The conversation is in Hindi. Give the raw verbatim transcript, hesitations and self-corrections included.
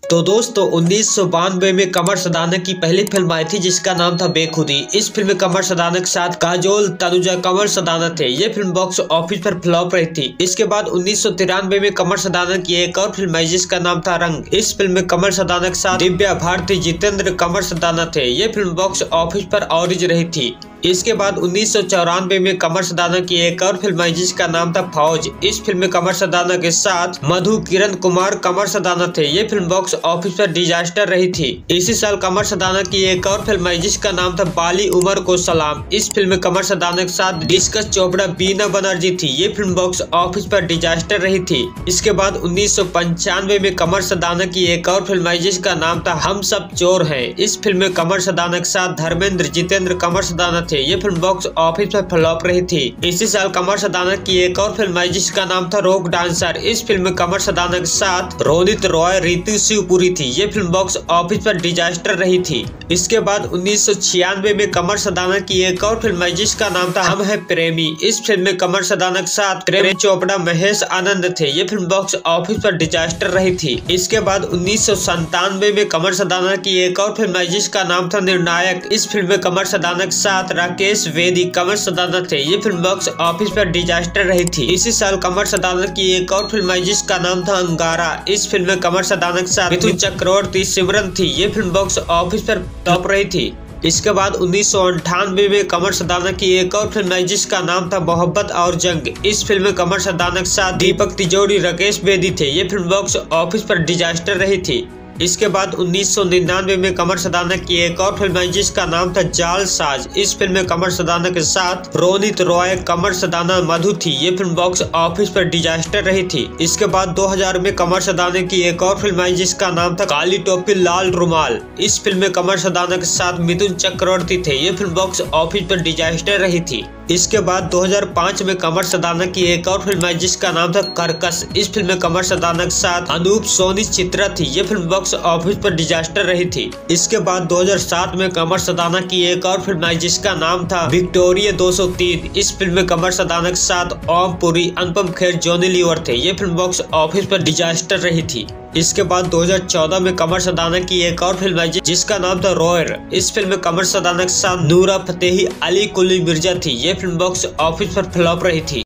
तो दोस्तों उन्नीस सौ बानवे में कमर सदाना की पहली फिल्म आई थी जिसका नाम था बेखुदी। इस फिल्म में कमर सदाना के साथ काजोल, तनुजा, कमर सदाना थे। ये फिल्म बॉक्स ऑफिस पर फ्लॉप रही थी। इसके बाद उन्नीस सौ तिरानवे में कमर सदाना की एक और फिल्म आई जिसका नाम था रंग। इस फिल्म में कमर सदाना के साथ दिव्या भारती, जितेंद्र, कमर सदाना थे। ये फिल्म बॉक्स ऑफिस पर ऑरिज रही थी। इसके बाद उन्नीस सौ चौरानवे में कमर सदाना की एक और फिल्म आई जिसका नाम था फौज। इस फिल्म में कमर सदाना के साथ मधु, किरण कुमार, कमर सदाना थे। ये फिल्म बॉक्स ऑफिस पर डिजास्टर रही थी। इसी साल कमर सदाना की एक और फिल्म आई जिसका नाम था बाली उमर को सलाम। इस फिल्म में कमर सदाना के साथ डिस्कस चोपड़ा, बीना बनर्जी थी। ये फिल्म बॉक्स ऑफिस पर डिजास्टर रही थी। इसके बाद उन्नीस सौ पंचानवे में कमर सदाना की एक और फिल्म आई जिसका नाम था हम सब चोर हैं। इस फिल्म में कमर सदाना के साथ धर्मेंद्र, जितेंद्र, कमर सदाना थे। ये फिल्म बॉक्स ऑफिस पर फ्लॉप रही थी। इसी साल कमर सदाना की एक और फिल्म आई जिसका नाम था रॉक डांसर। इस फिल्म में कमर सदाना के साथ रोनित रॉय, रीतू शिवपुरी थी। ये फिल्म बॉक्स ऑफिस पर डिजास्टर रही थी। इसके बाद उन्नीस सौ छियानवे में कमर सदाना की एक और फिल्म आई जिसका नाम था हम है प्रेमी। इस फिल्म में कमर सदाना के साथ प्रेम चोपड़ा, महेश आनंद थे। ये फिल्म बॉक्स ऑफिस पर डिजास्टर रही थी। इसके बाद उन्नीस सौ संतानवे में कमर सदाना की एक और फिल्म आई जिसका नाम था निर्णायक। इस फिल्म में कमर सदाना के साथ राकेश वेदी, कमर सदाना थे। ये फिल्म बॉक्स ऑफिस पर डिजास्टर रही थी। इसी साल कमर सदाना की एक और फिल्म आई जिसका नाम था अंगारा। इस फिल्म में कमर सदाना के साथ मिथुन चक्रवर्ती, सिमरन थी। ये फिल्म बॉक्स ऑफिस पर टॉप रही थी। इसके बाद उन्नीस सौ अंठानवे में कमर सदाना की एक और फिल्म आई जिसका नाम था मोहब्बत और जंग। इस फिल्म में कमर सदाना के साथ दीपक तिजोरी, राकेश बेदी थे। ये फिल्म बॉक्स ऑफिस पर डिजास्टर रही थी। इसके बाद उन्नीस सौ निन्यानवे में कमर सदाना की एक और फिल्म आई जिसका नाम था जाल साज। इस फिल्म में कमर सदाना के साथ रोनित रॉय, कमर सदाना, मधु थी। ये फिल्म बॉक्स ऑफिस पर डिजास्टर रही थी। इसके बाद दो हज़ार में कमर सदाना की एक और फिल्म आई जिसका नाम था काली टोपी लाल रुमाल। इस फिल्म में कमर सदाना के साथ मिथुन चक्रवर्ती थे। ये फिल्म बॉक्स ऑफिस पर डिजास्टर रही थी। इसके बाद दो हज़ार पाँच में कमर सदाना की एक और फिल्म आई जिसका नाम था कर्कश। इस फिल्म में कमर सदाना के साथ अनूप, सोनी, चित्रा थी। ये फिल्म बॉक्स ऑफिस पर डिजास्टर रही थी। इसके बाद दो हज़ार सात में कमर सदाना की एक और फिल्म आई जिसका नाम था विक्टोरिया दो सौ तीन। इस फिल्म में कमर सदाना के साथ ओम पुरी, अनुपम खेर, जॉनी लीवर थे। ये फिल्म बॉक्स ऑफिस पर डिजास्टर रही थी। इसके बाद दो हज़ार चौदह में कमर सदाना की एक और फिल्म आई जिसका नाम था रॉयर। इस फिल्म में कमर सदाना के साथ नूरा फतेही, अली कुली मिर्जा थी। ये फिल्म बॉक्स ऑफिस पर फ्लॉप रही थी।